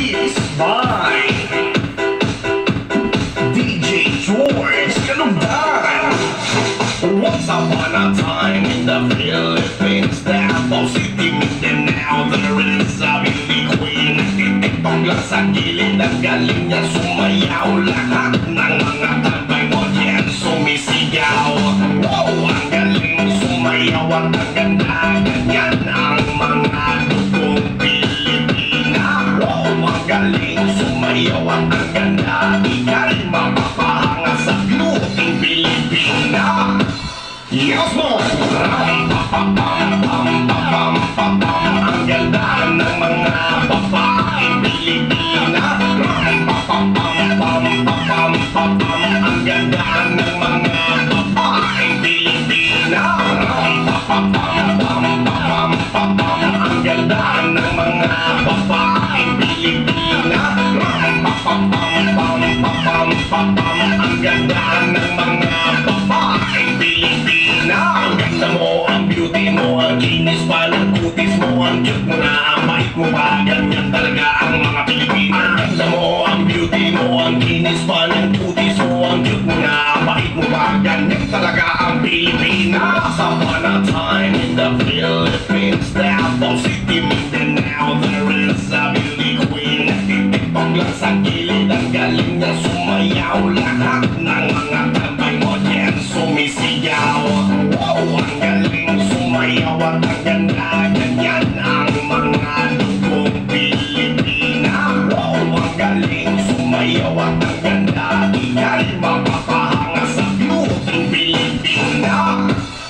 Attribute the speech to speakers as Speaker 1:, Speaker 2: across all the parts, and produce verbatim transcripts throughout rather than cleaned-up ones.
Speaker 1: Mixed by D J George Kalugdan. Once upon a time in the Philippines, Davao City, Mindanao, there is a beauty queen. Nagtitiktok lang sa gilid, ang galing niya sumayaw. Lahat ng mga tambay mo diyan sumisigaw. Wow, ang galing sumayaw at ang ganda. Ganyan ang mga dugong Pilipina. Wow, ang galing sumayaw at ang ganda. Ika'y mapapahanga sa beauty Pilipina. Yes, mo! Ram, pa, pa, pam, pam, pa, pam, pa, pam. Ang ganda ng mga babaeng Pilipina. Ram, pa, pa, pam, pam, pa, pam, pa, pam. Ang ganda ng mga babaeng Pilipina. Ram, pa, pa, pam, pam, pa, pam, pa, pam. Ang ganda ng mga babaeng Pilipina. Ram, pa, pa, pam, pam, pa, pam, pa, pam. Ang ganda ng mga babaeng Pilipina. Ang ganda mo, ang beauty mo, ang kinis pa ng kutis mo, ang cute mo na, ang bait mo pa, ganyan talaga ang mga Pilipina. Ang ganda mo, ang beauty mo, ang kinis pa ng kutis mo, ang cute mo na, ang bait mo pa, ganyan talaga ang Pilipina. Once upon a time in the Philippines, Davao City, Mindanao, there is a beauty queen. Nagtitiktok lang sa gilid, ang galing niya sumayaw. Lahat ng mga tambay mo diyan sumisigaw. Wow, ang galing sumayaw at ang ganda. Ganyan ang mga dugong Pilipina. Wow, ang galing sumayaw at ang ganda. Ika'y mapapahanga sa beauty Pilipina.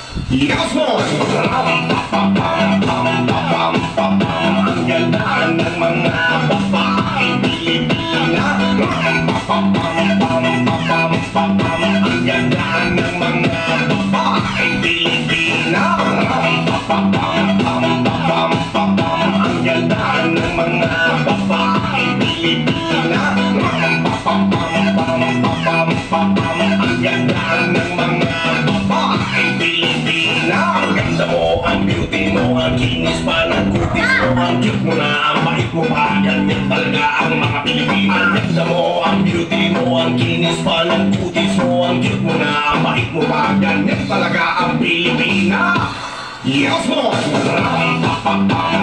Speaker 1: Yes, mo! Ram, pa, pa, pam, pam, pa, pam, pa, pam. Ang ganda ng mga babaeng Pilipina. Ram, pa, pa, pam, pam, pa, pam, pa, pam. Ang ganda ng mga babaeng Pilipina. Ram, pa, pa, pam, pam, pa, pam, pa, pam. Ang ganda ng mga babaeng Pilipina. Ram, pa, pa, pam, pam, pa, pam, pa, pam. Ang ganda ng mga babaeng Pilipina. Ang ganda mo, ang beauty mo, ang kinis pa ng kutis mo, ang cute mo na, ang bait mo pa, ganyan talaga ang mga Pilipina. Ang ganda mo, ang beauty mo, ang kinis pa ng kutis mo, ang cute mo na, ang bait mo pa, ganyan talaga ang Pilipina. Yes, mo! Ram, pa, pa, pam,